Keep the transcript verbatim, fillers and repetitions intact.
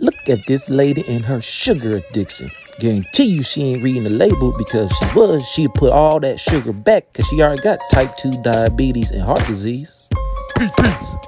Look at this lady and her sugar addiction. Guarantee you she ain't reading the label, because if she was, she'd put all that sugar back because she already got type two diabetes and heart disease. Peace, peace.